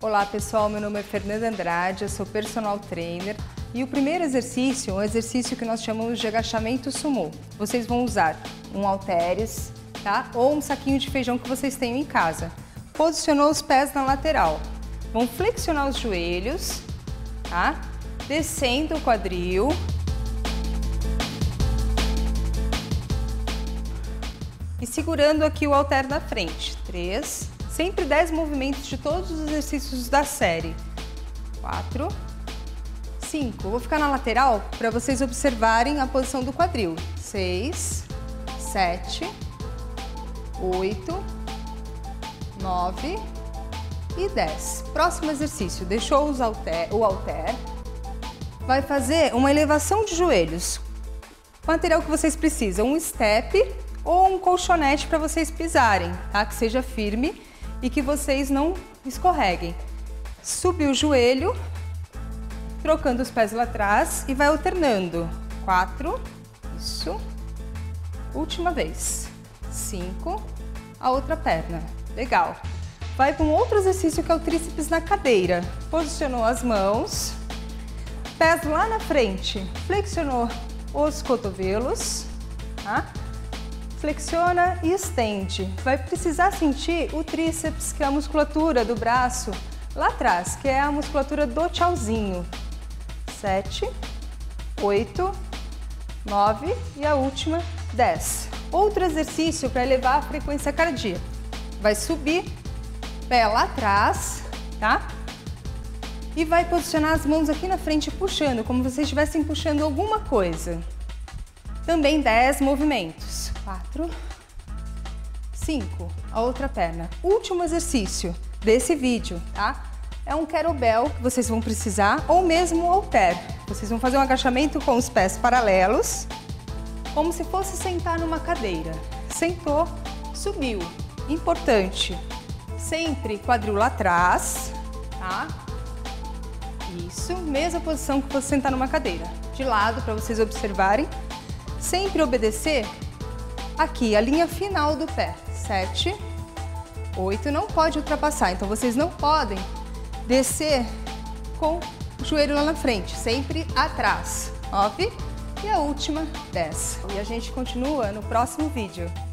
Olá pessoal, meu nome é Fernanda Andrade, eu sou personal trainer e o primeiro exercício é um exercício que nós chamamos de agachamento sumô. Vocês vão usar um halteres, tá? Ou um saquinho de feijão que vocês tenham em casa. Posicionou os pés na lateral. Vão flexionar os joelhos, tá? Descendo o quadril. E segurando aqui o halter na frente. 3, sempre 10 movimentos de todos os exercícios da série. 4, 5. Vou ficar na lateral para vocês observarem a posição do quadril. 6, 7, 8, 9 e 10. Próximo exercício. Deixou o halter. Vai fazer uma elevação de joelhos. O material que vocês precisam, um step ou um colchonete para vocês pisarem, tá? Que seja firme e que vocês não escorreguem. Subir o joelho, trocando os pés lá atrás e vai alternando. 4, isso. Última vez. 5, a outra perna. Legal. Vai para um outro exercício que é o tríceps na cadeira. Posicionou as mãos, pés lá na frente, flexionou os cotovelos, tá? Flexiona e estende. Vai precisar sentir o tríceps, que é a musculatura do braço lá atrás, que é a musculatura do tchauzinho. 7, 8, 9 e a última, 10. Outro exercício para elevar a frequência cardíaca. Vai subir, pé lá atrás, tá? E vai posicionar as mãos aqui na frente puxando, como se vocês estivessem puxando alguma coisa. Também 10 movimentos. 4, 5, a outra perna. Último exercício desse vídeo, tá? É um kettlebell que vocês vão precisar, ou mesmo um halter. Vocês vão fazer um agachamento com os pés paralelos, como se fosse sentar numa cadeira. Sentou, subiu. Importante, sempre quadril lá atrás, tá? Isso, mesma posição que fosse sentar numa cadeira. De lado, para vocês observarem. Sempre obedecer aqui, a linha final do pé. 7, 8, não pode ultrapassar. Então, vocês não podem descer com o joelho lá na frente, sempre atrás. 9 e a última, 10. E a gente continua no próximo vídeo.